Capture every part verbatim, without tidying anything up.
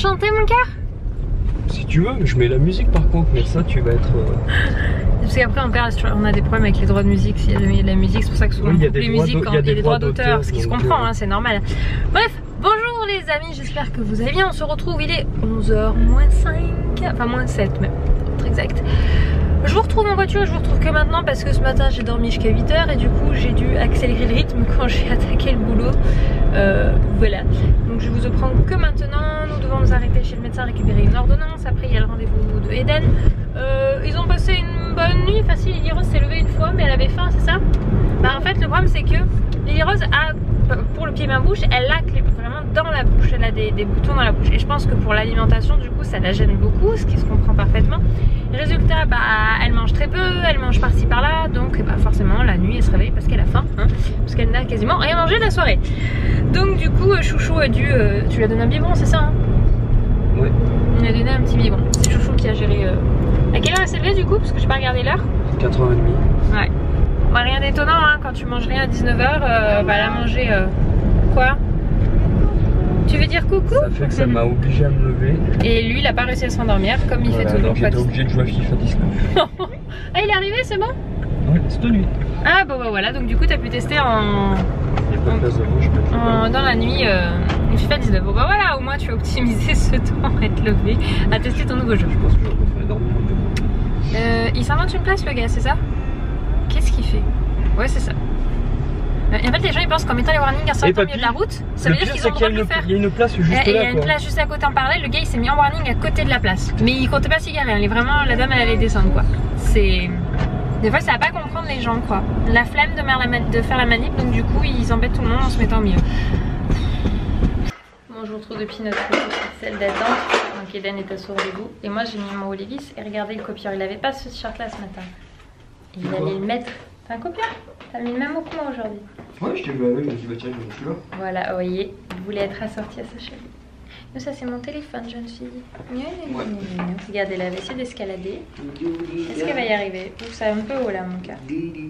chanter mon cœur? Si tu veux, je mets la musique par contre, mais ça tu vas être... Euh... Parce qu'après on, perd, on a des problèmes avec les droits de musique, s'il y a jamais de la musique, c'est pour ça que souvent oui, on coupe les musiques quand il y a des droits d'auteur, ce qui se comprend, euh... hein, c'est normal. Bref, bonjour les amis, j'espère que vous allez bien, on se retrouve, il est onze heures moins cinq, enfin moins sept même, pour être exact. Je vous retrouve en voiture et je vous retrouve que maintenant parce que ce matin j'ai dormi jusqu'à huit heures et du coup j'ai dû accélérer le rythme quand j'ai attaqué le boulot. Euh, voilà, donc je vous apprends que maintenant. Nous devons nous arrêter chez le médecin récupérer une ordonnance. Après il y a le rendez-vous de Eden. Euh, ils ont passé une bonne nuit. Enfin si, Lily Rose s'est levée une fois mais elle avait faim, c'est ça? Bah en fait le problème c'est que Lily Rose a, pour le pied main bouche, elle a vraiment dans la bouche, elle a des, des boutons dans la bouche et je pense que pour l'alimentation du coup ça la gêne beaucoup, ce qui se comprend parfaitement. Résultat, bah elle mange très peu, elle mange par-ci par-là, donc bah forcément la nuit elle se réveille parce qu'elle a faim, hein, parce qu'elle n'a quasiment rien mangé de la soirée. Donc du coup Chouchou a dû, euh, tu lui as donné un biberon, c'est ça hein? Oui. Il lui a donné un petit biberon, c'est Chouchou qui a géré. Euh... À quelle heure elle s'est levée du coup? Parce que j'ai pas regardé l'heure. quatre heures trente. Ouais. Bah rien d'étonnant hein, quand tu manges rien à dix-neuf heures, euh, bah elle a mangé euh... quoi? Tu veux dire coucou? Ça fait que ça m'a obligé à me lever. Et lui il a pas réussi à s'endormir comme il voilà, fait toujours. Donc j'étais obligé de jouer à FIFA dix-neuf. Ah il est arrivé, c'est bon? Ouais, cette nuit. Ah bah, bah voilà, donc du coup t'as pu tester en... Il n'y a pas de place de rouge, je en... dans la nuit euh... FIFA dix-neuf. Bon bah voilà, au moins tu as optimisé ce temps à te lever, à tester ton nouveau jeu. Je pense que je vais dormir un peu. Euh, il s'invente une place le gars, c'est ça? Qu'est-ce qu'il fait? Ouais c'est ça. Et en fait les gens ils pensent qu'en mettant les warnings un certain milieu de la route, ça veut dire qu'ils ont le droit de le faire. Il y a une place juste et, là. Et il y a une place juste à côté en parallèle, le gars il s'est mis en warning à côté de la place. Mais il comptait pas s'y garer, elle est vraiment, la dame elle allait descendre quoi. C'est... Des fois ça va pas comprendre les gens quoi. La flemme de faire la, de faire la manip, donc du coup ils embêtent tout le monde en se mettant au milieu. Bon je vous retrouve depuis notre celle d'attente. Donc Eden est à ce rendez-vous. Et moi j'ai mis mon Olivis et regardez le copieur, il avait pas ce t-shirt là ce matin. Il allait le mettre. T'as un copieur? T'as mis le même au que moi aujourd'hui. Ouais, je t'ai vu avec, je me suis dit bah tiens, je suis là. Voilà, vous voyez, vous voulez être assorti à sa cheville. Mais ça c'est mon téléphone, jeune fille. Ouais. Regardez, elle avait essayé d'escalader. Est-ce qu'elle va y arriver? Ouh, c'est un peu haut là mon cœur.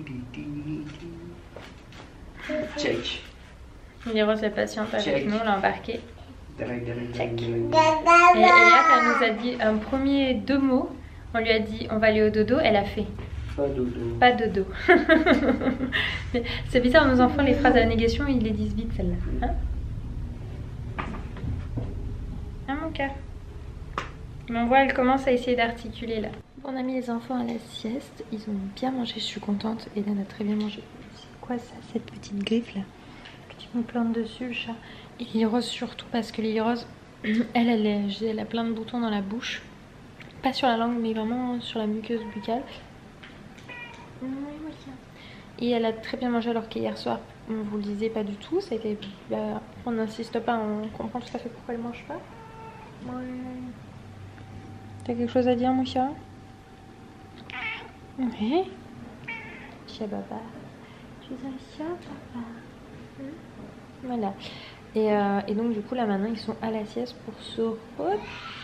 Check. Lily Rose est patiente avec nous, on l'a embarqué. Check. Et, et là, elle nous a dit un premier deux mots. On lui a dit on va aller au dodo, elle a fait. Pas dodo. Pas dodo. C'est bizarre, nos enfants, les phrases à la négation, ils les disent vite celle-là. Hein, hein mon cœur? On voit, elle commence à essayer d'articuler là. On a mis les enfants à la sieste, ils ont bien mangé, je suis contente. Hélène a très bien mangé. C'est quoi ça, cette petite griffe là que tu me plantes dessus, le chat? Et Lily Rose surtout parce que Lily Rose, elle, elle, elle, elle a plein de boutons dans la bouche. Pas sur la langue, mais vraiment sur la muqueuse buccale. Et elle a très bien mangé alors qu'hier soir, on vous le disait pas du tout. Ça a été, bah, on n'insiste pas, on comprend tout à fait pourquoi elle mange pas. Ouais. T'as quelque chose à dire mon chat? Oui. Chat papa. Tu es un chat papa. Hum. Voilà. Et, euh, et donc du coup là maintenant ils sont à la sieste pour se re...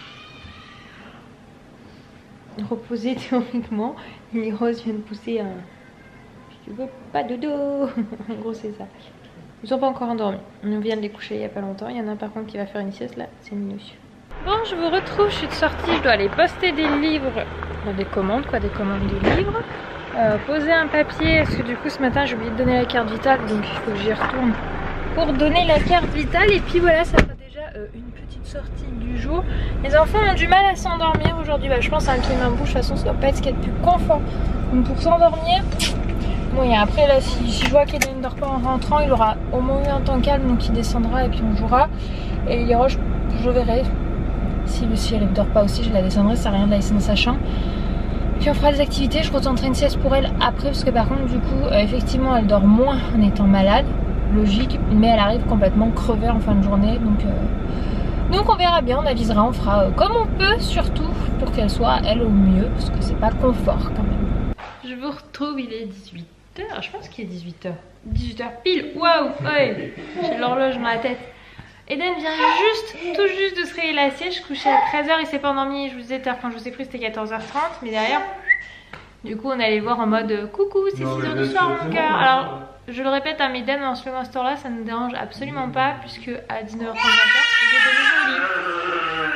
reposer théoriquement. Lily Rose vient de pousser un... Tu veux pas dodo. En gros c'est ça. Ils sont pas encore endormis. On vient de les coucher il y a pas longtemps. Il y en a un par contre qui va faire une sieste là. C'est minus. Bon je vous retrouve. Je suis sortie. Je dois aller poster des livres. Enfin, des commandes quoi. Des commandes de livres. Euh, poser un papier. Parce que du coup ce matin j'ai oublié de donner la carte vitale. Donc il faut que j'y retourne pour donner la carte vitale. Et puis voilà, ça fera déjà euh, une petite sortie du jour. Les enfants ont du mal à s'endormir aujourd'hui. Bah, je pense à un pied main bouche. De toute façon ça doit pas être ce qu'il y a de plus confort. Donc pour s'endormir... Bon, et après là si, si je vois qu'Eden ne dort pas en rentrant, il aura au moins eu un temps calme, donc il descendra et puis on jouera. Et les roches, je verrai si, si elle ne dort pas aussi, je la descendrai, ça sert à rien de la laisser dans sa chambre. Puis on fera des activités, je retenterai une sieste pour elle après, parce que par contre du coup euh, effectivement elle dort moins en étant malade, logique, mais elle arrive complètement crevée en fin de journée, donc euh... donc on verra bien, on avisera, on fera euh, comme on peut, surtout pour qu'elle soit elle au mieux, parce que c'est pas confort quand même. Je vous retrouve, il est dix-huit heures, je pense qu'il est dix-huit heures. dix-huit heures pile, waouh, ouais, j'ai l'horloge dans la tête. Eden vient juste, tout juste de se réveiller la sieste, je couchais à treize heures, il s'est pas endormi, je vous disais, quand je vous ai pris c'était quatorze heures trente, mais derrière, du coup on allait voir en mode coucou, c'est six heures du soir mon cœur. Alors, je le répète à Eden, en ce moment ce temps là, ça ne nous dérange absolument pas, puisque à dix-neuf heures trente, j'ai donné mon lit.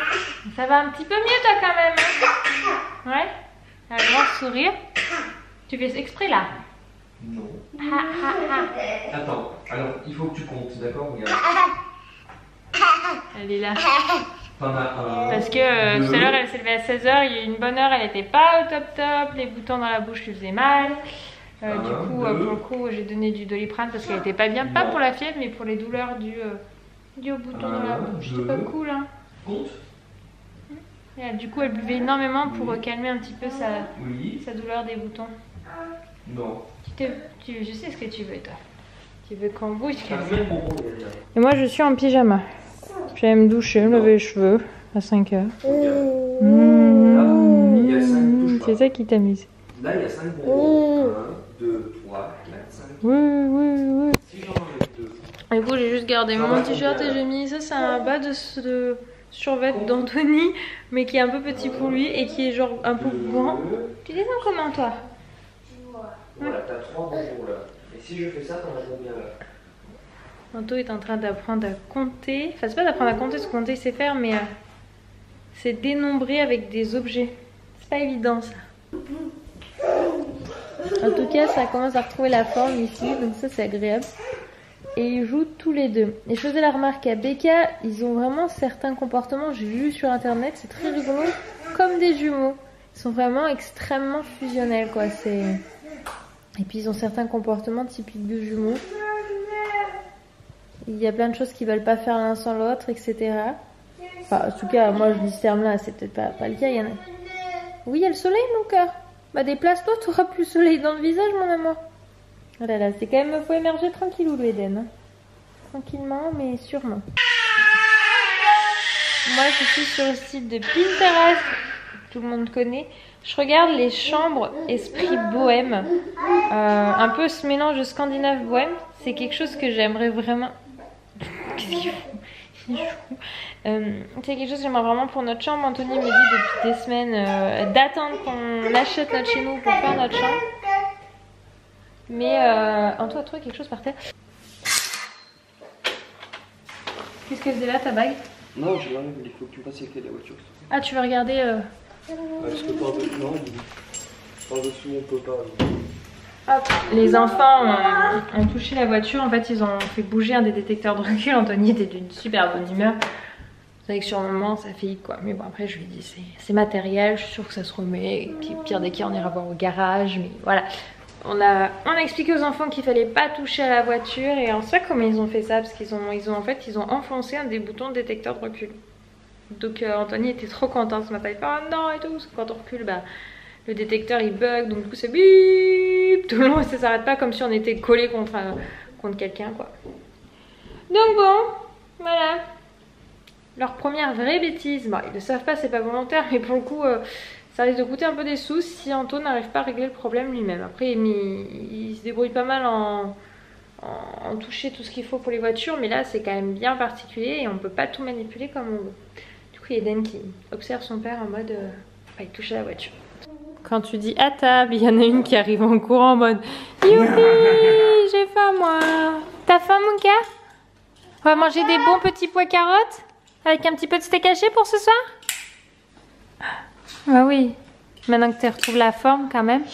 Ça va un petit peu mieux toi quand même. Hein? Ouais. Un grand sourire. Tu fais exprès là? Non. Ha, ha, ha. Attends, alors il faut que tu comptes, d'accord? Regarde. Elle est là. T'en as un. Parce que euh, deux. tout à l'heure elle s'est levée à seize heures, il y a eu une bonne heure, elle était pas au top top, les boutons dans la bouche lui faisaient mal. Euh, Un, du coup, euh, deux. pour le coup, j'ai donné du Doliprane parce qu'elle était pas bien, pas Non. pour la fièvre, mais pour les douleurs du, euh, du au bouton dans la Un, bouche. C'était deux. pas cool, hein. Compte. Et, euh, du coup, elle buvait énormément pour Oui. euh, calmer un petit peu sa, Oui. sa douleur des boutons. Non. Tu te, tu, je sais ce que tu veux, toi. Tu veux qu'on bouge T'as comme fait ça. le bonbon, Gaël. Et moi, je suis en pyjama. J'allais me doucher, me laver les cheveux à cinq heures. Regarde. Mmh. il y a cinq touches là. C'est ça qui t'amuse. Là, il y a cinq bonbons. un, deux, trois, quatre, cinq. Oui, oui, oui. Si j'en enlève deux. Du coup, j'ai juste gardé Ça mon va t-shirt combien, et j'ai mis ça, c'est un bas de, de survêt d'Anthony, mais qui est un peu petit pour lui et qui est genre un peu grand. Tu descends comment toi? Voilà, t'as trois bonbons là. Et si je fais ça, t'en as combien là? Anto est en train d'apprendre à compter. Enfin, c'est pas d'apprendre à compter, ce que compter c'est faire, mais euh, c'est dénombrer avec des objets. C'est pas évident ça. En tout cas, ça commence à retrouver la forme ici, donc ça c'est agréable. Et ils jouent tous les deux. Et je faisais la remarque à Becca, ils ont vraiment certains comportements, j'ai vu sur internet, c'est très rigolo, comme des jumeaux. Ils sont vraiment extrêmement fusionnels quoi. C'est... Et puis ils ont certains comportements typiques de jumeaux. Il y a plein de choses qu'ils veulent pas faire l'un sans l'autre, et cetera. Enfin, en tout cas, moi je dis ce terme-là, c'est peut-être pas, pas le cas. Il y en a... Oui, il y a le soleil, mon cœur. Bah déplace-toi, tu auras plus le soleil dans le visage, mon amour. Oh là là, c'est quand même, faut émerger tranquillou, l'Éden. Hein. Tranquillement, mais sûrement. Moi, je suis sur le site de Pinterest, tout le monde connaît. Je regarde les chambres esprit bohème, euh, un peu ce mélange de scandinave bohème. C'est quelque chose que j'aimerais vraiment. Qu'est-ce qu'il fout? Euh, c'est quelque chose que j'aimerais vraiment pour notre chambre. Anthony me dit depuis des semaines euh, d'attendre qu'on achète notre chez nous pour faire notre chambre. Mais euh, Antoine a trouvé quelque chose par terre. Qu'est-ce que c'est là ta bague? Non, je l'enlève, il faut que tu me passes les clés de la voiture. Ah, tu veux regarder euh... Parce que par dessus, non, par dessous on peut pas. Hop. Les enfants ont, ont touché la voiture. En fait, ils ont fait bouger un des détecteurs de recul. Anthony était d'une super bonne humeur. Vous savez que sur le moment, ça fait quoi. Mais bon, après, je lui ai dit, c'est matériel. Je suis sûre que ça se remet. Et puis, pire des cas, on ira voir au garage. Mais voilà. On a, on a expliqué aux enfants qu'il fallait pas toucher à la voiture. Et en soi, comment ils ont fait ça? Parce qu'ils ont, ils ont, en fait, ils ont enfoncé un des boutons de détecteur de recul. Donc, euh, Anthony était trop content ce matin. Il fait, oh non, et tout. Parce que quand on recule, bah. Le détecteur il bug, donc du coup c'est bip tout le long et ça s'arrête pas comme si on était collé contre, euh, contre quelqu'un quoi. Donc bon, voilà. Leur première vraie bêtise, bon, ils le savent pas, c'est pas volontaire, mais pour le coup euh, ça risque de coûter un peu des sous si Anto n'arrive pas à régler le problème lui-même. Après il, il se débrouille pas mal en, en, en toucher tout ce qu'il faut pour les voitures, mais là c'est quand même bien particulier et on peut pas tout manipuler comme on veut. Du coup il y a Eden qui observe son père en mode euh, bah, il touche à la voiture. Quand tu dis à table, il y en a une qui arrive en courant en mode youpi, j'ai faim moi. T'as faim mon gars? On va manger des bons petits pois carottes avec un petit peu de steak haché pour ce soir? Bah oui, maintenant que tu retrouves la forme quand même.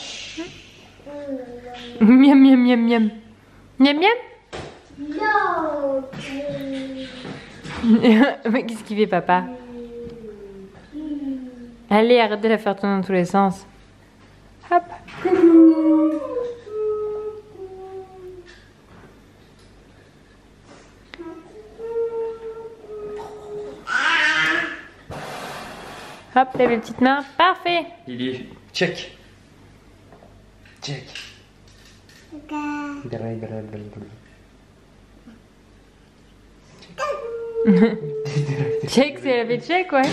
Miam miam miam miam. Miam miam. Mais qu'est-ce qu'il fait papa? Allez, arrête de la faire tourner dans tous les sens. Hop. Hop, lève les petites mains. Parfait. Il est check. Check. Check, c'est la fait check, ouais.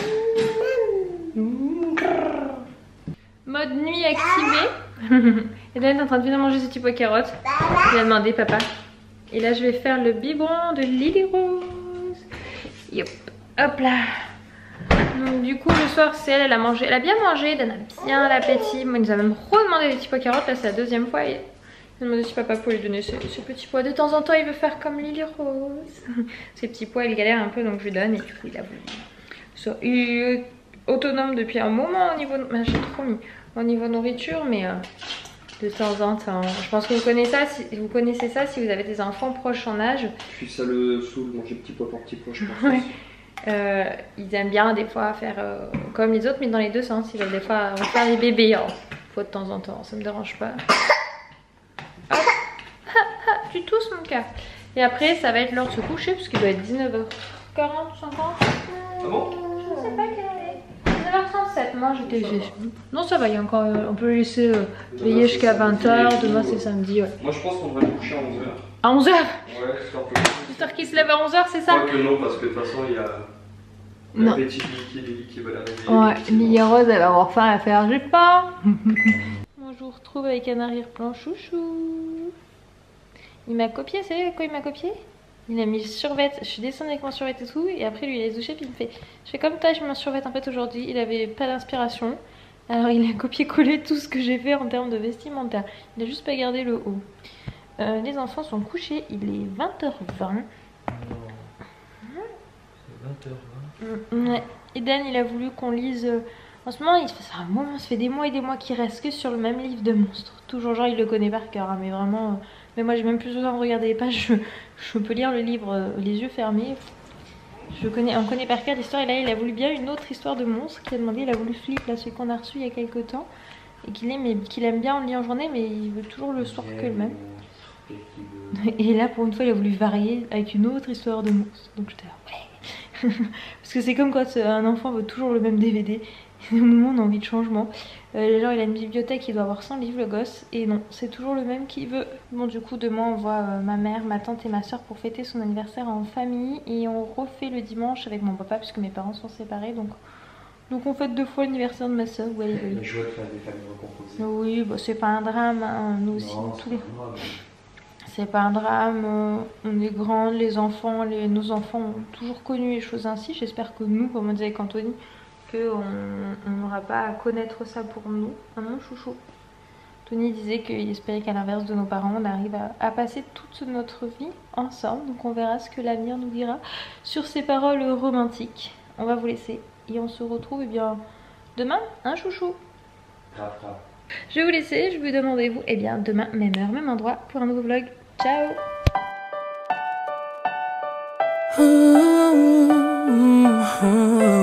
Mode nuit activé. Et là, elle est en train de venir manger ce petit pois carotte. Il a demandé, papa. Et là, je vais faire le biberon de Lily Rose. Yop. Hop là. Donc, du coup, le soir, c'est elle, elle a mangé. Elle a bien mangé, elle a bien l'appétit. Moi, il nous a même redemandé des petits pois carottes. Là, c'est la deuxième fois. Et il a demandé si papa pouvait lui donner ce, ce petit pois. De temps en temps, il veut faire comme Lily Rose. Ces petits pois, il galère un peu, donc je lui donne. Et du coup, il a voulu ça. Il est autonome depuis un moment au niveau, bah, j'ai trop mis, au niveau nourriture, mais euh, de temps en temps. Je pense que vous connaissez ça, si vous connaissez ça si vous avez des enfants proches en âge. Puis ça le saoule, manger petit pois par petit pois, je pense. Ouais. Euh, ils aiment bien des fois faire euh, comme les autres, mais dans les deux sens. Ils veulent des fois refaire les bébés. Oh, faut de temps en temps, ça me dérange pas. Hop. Tu tousses mon cas. Et après, ça va être l'heure de se coucher parce qu'il doit être dix-neuf heures quarante, cinquante. Ah bon? Je sais pas quelle heure il est. dix-neuf heures trente-sept. Moi j'étais. Non, ça va, il y a encore. Euh, on peut le laisser euh, veiller jusqu'à vingt heures. Demain c'est samedi. Ouais. Moi je pense qu'on devrait le coucher à onze heures. À onze heures? Ouais, c'est un peu. J'espère qu'il se lève à onze heures, c'est ça? Je crois que non, parce que de toute façon il y a. La petite Lily qui, qui va la réveiller. Ouais, Lily Rose elle va avoir faim à faire du pain. Moi je vous retrouve avec un arrière-plan chouchou. Il m'a copié, vous savez quoi il m'a copié? Il a mis le survêt, je suis descendue avec mon survêt et tout, et après lui il a douché puis il me fait je fais comme toi, je mets un survêt en fait aujourd'hui, il avait pas d'inspiration. Alors il a copié-collé tout ce que j'ai fait en termes de vestimentaire. Il a juste pas gardé le haut. Euh, les enfants sont couchés, il est vingt heures vingt. vingt heures vingt. Ouais. Eden il a voulu qu'on lise euh, en ce moment il se fait un moment, ça fait des mois et des mois qu'il reste que sur le même livre de monstres. Toujours genre il le connaît par cœur hein, mais vraiment euh, mais moi j'ai même plus besoin de regarder les pages, je, je peux lire le livre euh, les yeux fermés. Je connais, on connaît par cœur l'histoire et là il a voulu bien une autre histoire de monstre qu'il a demandé, il a voulu Flip là celui qu'on a reçu il y a quelques temps et qu'il aime, qu'il aime bien on lit en journée mais il veut toujours le soir que le même. Et là pour une fois il a voulu varier avec une autre histoire de monstre donc j'étais là ouais. Parce que c'est comme quand un enfant veut toujours le même D V D. Au moment on a envie de changement. Euh, genre il a une bibliothèque, il doit avoir cent livres le gosse. Et non, c'est toujours le même qu'il veut. Bon du coup demain on voit euh, ma mère, ma tante et ma soeur pour fêter son anniversaire en famille. Et on refait le dimanche avec mon papa puisque mes parents sont séparés. Donc, donc on fête deux fois l'anniversaire de ma soeur. Ouais, ouais. La joie de faire des familles recomposées. Oui, bah, c'est pas un drame. Hein. Nous aussi, non, tous. C'est pas un drame, on est grandes, les enfants, les, nos enfants ont toujours connu les choses ainsi. J'espère que nous, comme on disait avec Anthony, qu'on n'aura pas à connaître ça pour nous. Ah mon chouchou. Tony disait qu'il espérait qu'à l'inverse de nos parents, on arrive à, à passer toute notre vie ensemble. Donc on verra ce que l'avenir nous dira sur ces paroles romantiques. On va vous laisser et on se retrouve eh bien demain, hein chouchou. Grave, grave. Je vais vous laisser, je vous donne rendez-vous eh bien demain, même heure, même endroit pour un nouveau vlog. Ciao. Ooh, ooh, ooh.